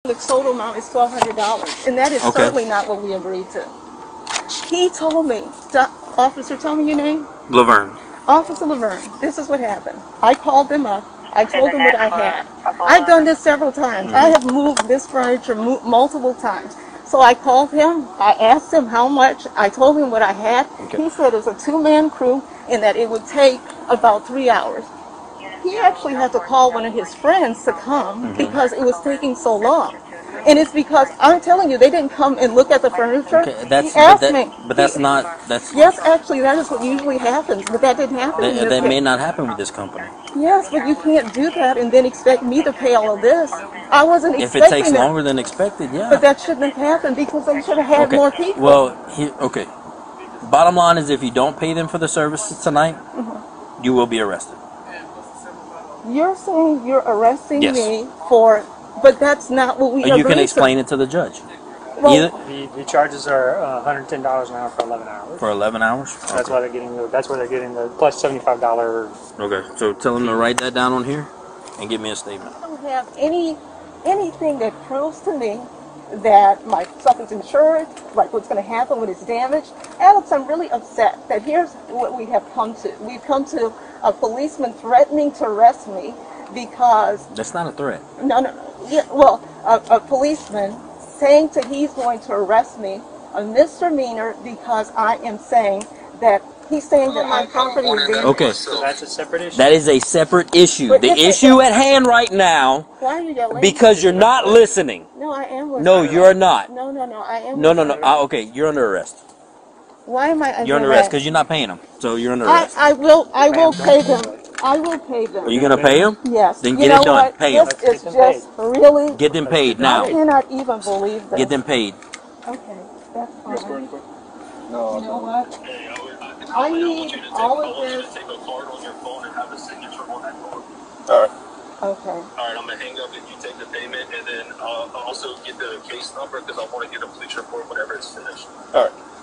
The total amount is $1,200, and that is certainly not what we agreed to. He told me, officer, tell me your name? Laverne. Officer Laverne, this is what happened. I called them up. I told them what I had. I've done this several times. I have moved this furniture multiple times. So I called him. I asked him how much. I told him what I had. He said it was a two-man crew and that it would take about 3 hours. He actually had to call one of his friends to come because it was taking so long. And it's because, I'm telling you, they didn't come and look at the furniture. Okay, he asked me. But that's not, that's... Yes, actually, that is what usually happens, but that didn't happen. That may not happen with this company. Yes, but you can't do that and then expect me to pay all of this. I wasn't expecting If it takes longer than expected, yeah. But that shouldn't have happened because they should have had more people. Well, okay. Bottom line is if you don't pay them for the services tonight, you will be arrested. You're saying you're arresting me for... But that's not what we agreed to. You can explain it to the judge. Well, the charges are $110 an hour for 11 hours. For 11 hours? So that's why they're getting the. That's where they're getting the plus $75. Okay, so tell them to write that down on here and give me a statement. I don't have anything that proves to me that my stuff is insured, like what's going to happen when it's damaged. Alex, I'm really upset that here's what we have come to. We've come to a policeman threatening to arrest me because... That's not a threat. No. Yeah, well, a policeman saying that he's going to arrest me, a misdemeanor, because I am saying that he's saying that my property is damaged. Okay. So that's a separate issue? That is a separate issue. The issue at hand right now... Why are you yelling? Because you're not listening. No, I am listening. No, you're not. No, I am No. Okay, you're under arrest. Why am I under arrest? You're under arrest because you're not paying them. So you're under arrest. I will pay them. I will pay them. Are you going to pay them? Yes. Then get it done. What? Pay them. This is just really... Get them paid now. I cannot even believe this. Get them paid. Okay, that's fine. No, you know what? I need all of this. Take a card on your phone and have a signature on that card. Okay. All right, I'm going to hang up and you take the payment, and then I'll also get the case number because I want to get a police report whenever it's finished. All right.